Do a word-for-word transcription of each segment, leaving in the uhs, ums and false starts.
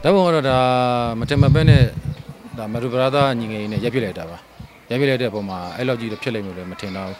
다보다 마테마베네 다 마루브라다 닝에네 예필레다바 예필레데 보마 엘러지도 필레미로 마테나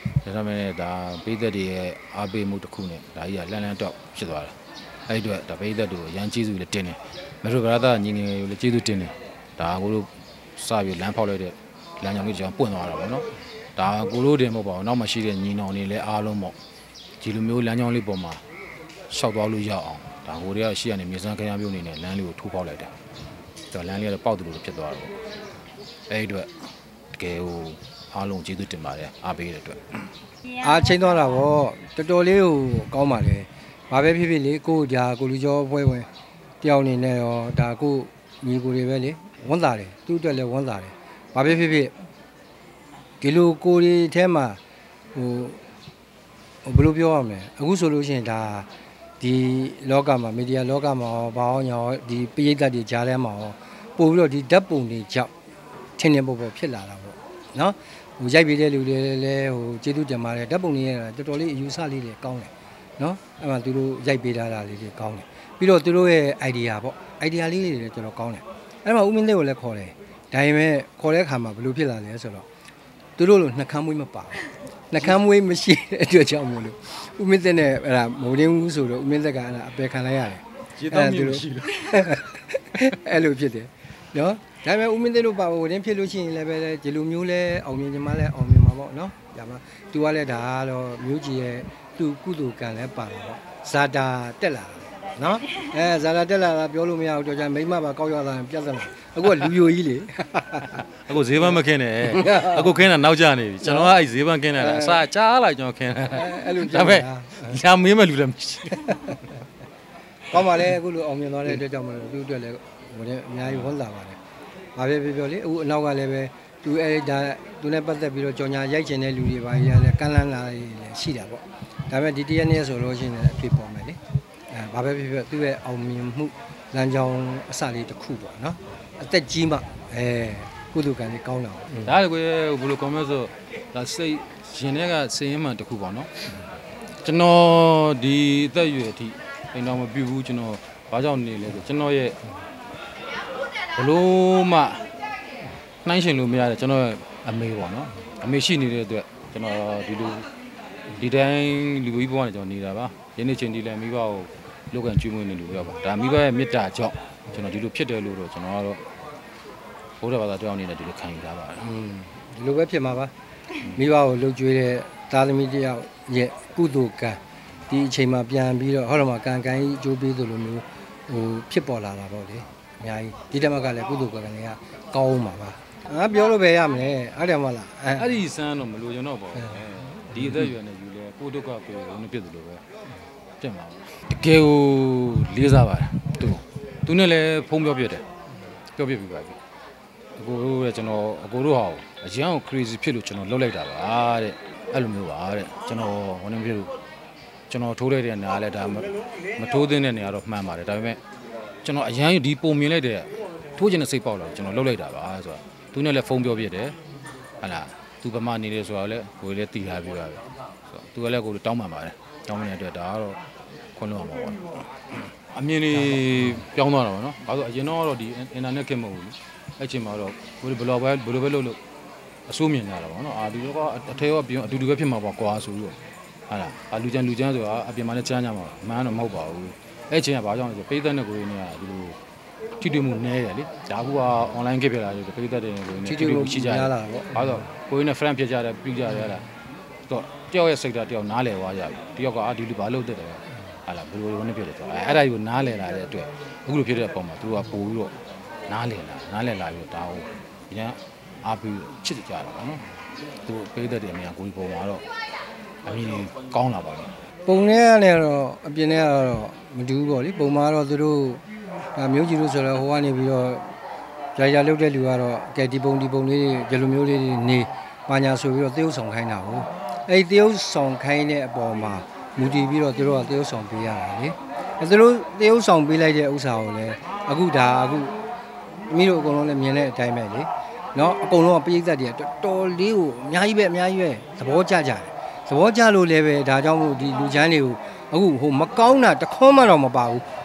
다음에 다 베이더리의 아베무တခုနဲ့ 다 이야 란란တော့ ဖြစ်သွားတာ အဲ့ဒီတော့ဒါ베이더도 양ကျေးဇူးလည်းတင်တယ်마루브라다 닝에လည်းကျေးဇူးတင်တယ်ဒါကိုတို့စပြီးလမ်းဖောက်လိုက်တဲ့လမ်းကြောင်းလေးကြောင့်ပွင့်သွားတာပေါ့နော်ဒါကိုတို့တင်မဟုတ်ပါဘူးနောက်မှရှိတဲ့ညီနောင်တွေလည်းအားလုံးပေါ့ဒီလိုမျိုးလမ်းကြောင်းလေးပေါ်မှာရှောက်သွားလို့ရအောင်ဒါကိုတွေကရှိရနေမြေစမ်းခရမ်းမျိုးအနေနဲ့လမ်းလေးကိုထိုးပေါက်လိုက်တာဒါလမ်းလေးကတော့ပေါက်တူလို့ဖြစ်သွားတာပေါ့အဲ့ဒီအတွက်တကယ်ဟိုအားလုံးကျေးဇူးတင်ပါတယ်အားပေးတဲ့အတွက်အားချင်းသွားတာပေါ့တော်တော်လေးကိုကောင်းပါလေဘာပဲဖြစ်ဖြစ်လေကိုကြာကိုလူကျော်ပွဲဝင်တယောက်အနေနဲ့ရောဒါကိုညီကိုတွေပဲလေဝန်တာတယ်သူ့အတွက်လည်းဝန်တာတယ်ဘာပဲဖြစ်ဖြစ်ဒီလိုကိုတွေထဲမှာဟိုဘယ်လိုပြောရမလဲအခုဆိုလို့ရှိရင်ဒါဒီလောကမှာမီဒီယာလောကမှာဘာအောင်ညာဒီပရိသတ်တွေကြားထဲမှာပို့ပြီးတော့ဒီဓာတ်ပုံတွေကြောင့်ထင်နေပေါ်ပေါ်ဖြစ်လာတာပေါ့နော်ဟိုရိုက်ပေးတဲ့လူတွေလည်းဟိုကျေးဇူးတင်ပါတယ်ဓာတ်ပုံတွေရတော်တော်လေးအယူဆလေးတွေကောင်းတယ်နော်အဲ့မှာသူတို့ရိုက်ပေးထားတာလေးတွေကောင်းတယ်ပြီးတော့သူတို့ရဲ့ idea ပေါ့ idea လေးတွေလည်းတော်တော်ကောင်းတယ်အဲ့မှာဦးမင်းသိကိုလည်းခေါ်တယ်ဒါပေမဲ့ခေါ်တဲ့အခါမှာဘယ်လိုဖြစ်လာလဲဆိုတော့သူတို့လိုနှကမ်းမွေးမပါနှကမ်းမွေးမရှိတဲ့အတွက်ကြောင့်မို့လို့ဦးမင်းသက်နဲ့အဲ့ဒါမဟုတ်ရင်ဘူးဆိုတော့ဦးမင်းသက်ကအဲ့ဒါအပယ်ခံလိုက်ရတယ်ရေတောင်းမြင့်ရှိလို့အဲ့လိုဖြစ်တယ်နော်ဒါပေမဲ့ဦးမင်းသက်တို့ပါဝင်တင်ဖြစ်လို့ရှိရင်လည်းပဲဒီလိုမျိုးလဲအောင်မြင်ကြမှာလဲအောင်မြင်မှာပေါ့နော်ဒါမှသူကလည်းဒါကတော့မျိုးကြီးရဲ့သူကုသိုလ်ကံလဲပါတာပေါ့ဇာတာတက်လာတာနော်အဲဇာတာတက်လာတာပြောလို့မရဘူးတော့ကြာမိမပါကောက်ရတာပြဿနာအခုကလူယိုကြီးလေအခုဈေးပန်းမခင်းနဲ့အခုခင်းတာနောက်ကျနေပြီကျွန်တော်ကအဲ့ဈေးပန်းခင်းနေတာအစားကြားလိုက်ကျွန်တော်ခင်းတာအဲ့လိုဒါပေမဲ့ညာမင်းမဲ့လူလည်းမရှိကောင်းပါလေအခုလိုအောင်မြင်သွားတဲ့အတွက်ကြောင့်မလို့သူ့အတွက်လည်းဟိုလည်းအများကြီးဝန်လာပါတယ်။ဘာပဲပြောပြောလေအခုအနောက်ကလည်းပဲသူအဲ့ဒါသူနဲ့ပတ်သက်ပြီးတော့ကြော်ညာရိုက်ချင်တဲ့လူတွေပါရလည်းကန့်လန့်လာလည်းရှိတာပေါ့။ဒါပေမဲ့ဒီတရက်နေ့ဆိုလို့ရှိရင်လည်းအဖြစ်ပေါ်မယ်လေ။အဲဘာပဲပြောပြောသူ့ရဲ့အောင်မြင်မှုလမ်းကြောင်းအစလေးတစ်ခုပေါ့နော်။အသက်ကြီးမှအဲကုသကံလေးကောင်းလာအောင်။ဒါလည်းကိုဘယ်လိုကောင်းမလဲဆိုဒါစိတ်ရင်ထဲကစိတ်ရင်းမှတစ်ခုပေါ့နော်။ကျွန်တော်ဒီအသက်အရွယ်အထိအိမ်တော်မပြူဘူးကျွန်တော်ဘာကြောင့်နေလဲဆိုကျွန်တော်ရဲ့ဘလို့မှနှိုင်းရှင်လို့မရတဲ့ကျွန်တော်အမေပေါ့နော်အမေရှိနေတဲ့အတွက်ကျွန်တော်ဒီလိုဒီတိုင်းလူကြီးဘဝနဲ့ကျွန်တော်နေတာပါယနေ့ချိန်ဒီလည်းမိဘကိုလောက်ကန်ကျွေးမွေးနေလို့ရပါဒါမိဘရဲ့မေတ္တာကြောင့်ကျွန်တော်ဒီလိုဖြစ်တယ်လို့တော့ကျွန်တော်ကတော့ဘုရားဘာသာတရားအနေနဲ့ဒီလိုခံယူထားပါတယ်อืมဒီလိုပဲဖြစ်မှာပါမိဘကိုလှုပ်ကြွေးတဲ့သားသမီးတယောက်ရဲ့ကုသိုလ်ကံဒီအချိန်မှာပြန်ပြီးတော့ဟောတော့မှာကံကံကြီးအကျိုးပေးသလိုမျိုးဟိုဖြစ်ပေါ်လာတာပေါ့လေအများကြီးဒီတက်မကလည်းကုသိုလ်ကံတွေကကောင်းမှာပါငါပြောလို့ပဲရမလဲအဲ့တယ်မလားအဲ့ဒီစမ်းတော့မလို့ကျွန်တော်ပေါ့ဒီအသက်အရွယ်နဲ့ယူလဲကိုဒုက္ခကိုဘုံနဲ့ပြစ်တယ်လို့ပဲတင်ပါတကယ်ကိုလေးစားပါတယ်သူသူနဲ့လည်းဖုံးပြောပြတယ်ပြောပြပြပါပြီအကိုတို့ရဲ့ကျွန်တော်အကိုတို့ဟာအရန်ကို crazy ဖြစ်လို့ကျွန်တော်လှုပ်လိုက်တာပါတဲ့အဲ့လိုမျိုးပါတဲ့ကျွန်တော်ဝန်နေပြလို့ကျွန်တော်ထိုးလိုက်တဲ့နေရာလဲဒါမထိုးသင့်တဲ့နေရာတော့မှန်ပါတယ်ဒါပေမဲ့ကျွန်တော်အရန်ဒီပုံမြင်လိုက်တဲ့ထိုးချင်တဲ့စိတ်ပေါက်လာကျွန်တော်လှုပ်လိုက်တာပါဆိုတော့သူနဲ့လည်းဖုန်းပြောပြတယ်ဟာလားသူဗမာနေတယ်ဆိုတော့လည်းကိုယ်လည်းတည်ထားပြီးပါပဲဆိုတော့သူကလည်းကိုယ်တောင်းပန်ပါတယ်တောင်းပန်တဲ့အတွက်ဒါကတော့ခွန်းလို့မှာပေါ့အမြင်လေးပြောင်းသွားတာပေါ့နော်ဘာလို့အရင်တော့ဒီအင်တာနက်ခေတ်မဟုတ်ဘူးအဲ့ချိန်မှာတော့ကိုယ်ဘလော့ပဲဘယ်လိုပဲလုပ်လို့အစိုးမြင်ကြတာပေါ့နော်အာဒီတော့အထဲရောပြင်အတူတူပဲဖြစ်မှာပေါ့ကွာဆိုပြီးတော့ဟာလားအလူချမ်းလူချမ်းဆိုတာအပြင်မှာလည်းချမ်းကြမှာမှန်းတော့မဟုတ်ပါဘူးအဲ့ချိန်ကဘာကြောင့်လဲဆိုပိသက်နဲ့ကိုယ်နေကဒီလိုထိတွေ့မှုနည်းတယ်လေဒါကူက online ခေတ်ဖြစ်လာတယ်ပိသက်တဲ့ကိုယ်နေထိတွေ့မှုရှိကြတာပေါ့ဘာလို့ကိုယ်နဲ့ friend ဖြစ်ကြတယ်ပြကြတယ်ဟာလားတော့တယောက်ရဲ့စိတ်ဓာတ်တယောက်နားလည်သွားကြပြီတယောက်ကအာဒီလိုဘာလုပ်တတ်တယ်ဟာလားဘယ်လိုလုပ်နေဖြစ်လဲဆိုတော့အဲ့ဒါကိုနားလည်လာတဲ့အတွက်အခုလိုဖြစ်တဲ့အပေါ်မှာသူကပို့ပြီးတော့နားလည်လာနားလည်လာပြီးတော့ဒါကိုဒီကအားပြီးချစ်ကြတာပေါ့နော်သူပိသက်တဲ့အမြင်ကိုယ်ပေါ်မှာတော့အမြင်ကောင်းလာပါဘူးပုံနဲ့လည်းတော့အပြင်နဲ့ကတော့မတူဘူးပေါ့လေပုံမှာတော့သူတို့ဒါမျိုးကြီးလို့ဆိုတော့ဟိုကနေပြီးတော့ကြာကြာလုပ်တဲ့လူကတော့ကဲဒီပုံဒီပုံလေးတွေဒီလိုမျိုးလေးတွေနေပါညာဆိုပြီးတော့တရုပ်ဆောင်ခိုင်းတာဟုတ်အဲ့ဒီတရုပ်ဆောင်ခိုင်းတဲ့အပေါ်မှာမူတည်ပြီးတော့သူတို့ကတရုပ်ဆောင်ပေးရတာလေအဲသူတို့တရုပ်ဆောင်ပေးလိုက်တဲ့ဥစ္စာကိုလည်းအခုဒါအခုမိတို့အကုန်လုံးလည်းမြင်တဲ့အတိုင်းပဲလေနော်အကုန်လုံးကပရိသတ်တွေတော်တော်လေးကိုအများကြီးပဲအများကြီးပဲသဘောကျကြတယ်သဘောကျလို့လည်းပဲဒါကြောင့်မို့ဒီလူချမ်းတွေကိုအခုဟိုမကောင်းတာတခွန်းမှတော့မပါဘူး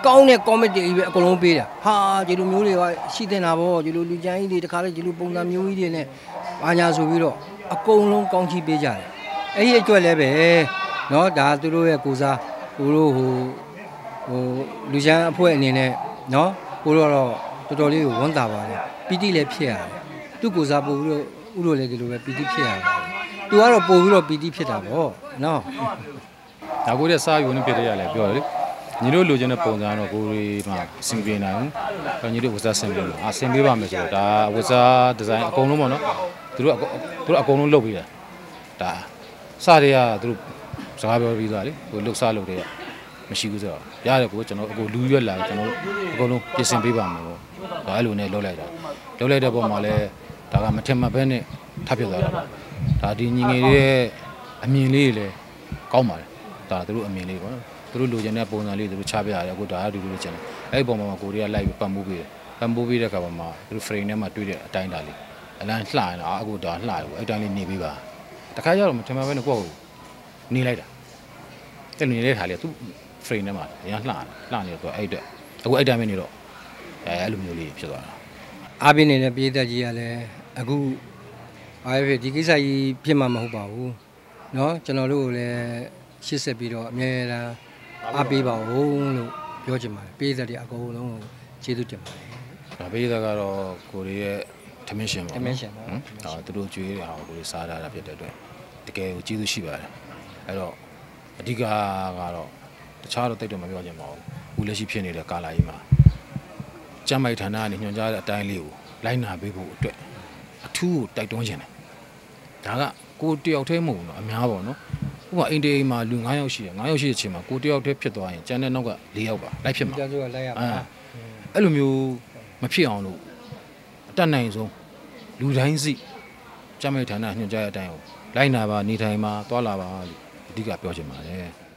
ကောင်းတဲ့ comment တွေပဲအကုန်လုံးပေးတာဟာဒီလိုမျိုးတွေကရှိတင်တာဗောဒီလိုလူချမ်းကြီးတွေတခါလေဒီလိုပုံစံမျိုးကြီးတွေနဲ့ဘာညာဆိုပြီးတော့အကုန်လုံးကောင်းချီးပေးကြတယ်အဲ့ဒီအတွက်လည်းပဲเนาะဒါသူတို့ရဲ့ကိုစားကိုတို့ဟိုဟိုလူချမ်းအဖွဲ့အနေနဲ့เนาะကိုတို့တော့တော်တော်လေးကိုဝန်တာပါတယ်ပီတိလည်းဖြစ်ရတယ်သူ့ကိုစားပို့ပြီးတော့ဥတို့လည်းဒီလိုပဲပီတိဖြစ်ရတယ်သူကတော့ပို့ပြီးတော့ပီတိဖြစ်တာဗောเนาะဒါကိုတဲ့စားယူနေပြတဲ့ရလဲပြောတယ်လေညီတို့လိုချင်တဲ့ပုံစံတော့ကိုရီမှာစင်ပြေနိုင်ဘူးညီတို့ဝတ်စားစင်ပြေလို့အာစင်ပေးပါမယ်ဆိုတော့ဒါဝတ်စားဒီဇိုင်းအကုန်လုံးပေါ့နော်သူတို့သူတို့အကုန်လုံးလုပ်ပေးတာဒါစတွေကသူတို့စကားပြောပြီးသားလေဟိုလှုပ်စားလုပ်တဲ့မရှိဘူးဆိုတော့ရတယ်ကိုကျွန်တော်အကိုလူရွက်လာကျွန်တော်အကုန်လုံးပြင်ဆင်ပေးပါမယ်ပေါ့ဒါအဲ့လိုနဲ့လုပ်လိုက်တာလုပ်လိုက်တဲ့ပုံမှာလဲဒါကမထင်မှတ်ဘဲနဲ့ထပ်ပြသွားတာပေါ့ဒါဒီညီငယ်ရဲ့အမြင်လေးတွေလည်းကောင်းပါတယ်ဒါသူတို့အမြင်လေးပေါ့နော်သူတို့လိုချင်တဲ့ပုံစံလေးသူတို့ချပြရတယ်အခုဒါကဒီလိုလိုချင်တယ်အဲ့ဒီပုံမှာကိုရီးယားလိုက်ပြီးပတ်မိုးပေးတယ်ပတ်မိုးပေးတဲ့အခါမှာသူတို့ frame ထဲမှာတွေ့တဲ့အတိုင်းဒါလေးအလန်းလှရင်တော့အခုဒါလှတယ်ပေါ့အဲ့တိုင်းလေးနေပေးပါတခါကျတော့မထင်မှတ်ဘဲနဲ့ကိုယ့်ကိုနေလိုက်တာအဲ့လိုနေတဲ့ခါလေးသူ frame ထဲမှာရမ်းလှလှနေတော့အဲ့အတွက်အခုအဲ့တိုင်းပဲနေတော့အဲအဲ့လိုမျိုးလေးဖြစ်သွားတာအားပြင်းနေတဲ့ပြည်သက်ကြီးကလည်းအခုအားဖြစ်ဒီကိစ္စကြီးဖြစ်မှာမဟုတ်ပါဘူးเนาะကျွန်တော်တို့ကိုလည်းရှစ်ဆက်ပြီးတော့အမြဲတမ်းအားပေးပါဦးလို့ပြောချင်ပါတယ်ပြည်သက်တွေအကုန်လုံးကိုကျေးဇူးတင်ပါတယ်ဒါပြည်သက်ကတော့ကိုရီးရဲ့ထမင်းရှင်ပေါ့ထမင်းရှင်ပေါ့ဟာသူတို့ကြွေးတဲ့ဟာကိုကိုရီးစားထားတာဖြစ်တဲ့အတွက်တကယ်ကိုကျေးဇူးရှိပါတယ်အဲ့တော့အဓိကကတော့တခြားတော့တိတ်တော့မပြောချင်ပါဘူးဘူးလက်ရှိဖြစ်နေတဲ့ကာလာကြီးမှာကျမ်းမိုက်ဌာနကနေညွှန်ကြားတဲ့အတိုင်းလေးကိုလိုက်နာပေးဖို့အတွက်အထူးကိုတိုက်တွန်းခြင်းတယ်ဒါကကိုတယောက်တည်းမဟုတ်ဘူးเนาะအများပေါ့เนาะဥပမာအိန္ဒိယမှာလူnineယောက်ရှိတယ်nineယောက်ရှိတဲ့အချိန်မှာကိုတယောက်တည်းဖြစ်သွားရင်ကျန်တဲ့နောက်ကfourယောက်ပါလိုက်ဖြစ်မှာကျန်တဲ့ကလိုက်ရပါအဲ့လိုမျိုးမဖြစ်အောင်လို့အတက်နိုင်ဆုံးလူတိုင်းစီကျမ်းမိုက်ဌာနညွှန်ကြားတဲ့အတိုင်းကိုလိုက်နာပါနေထိုင်ပါသွားလာပါလို့အဓိကပြောချင်ပါတယ်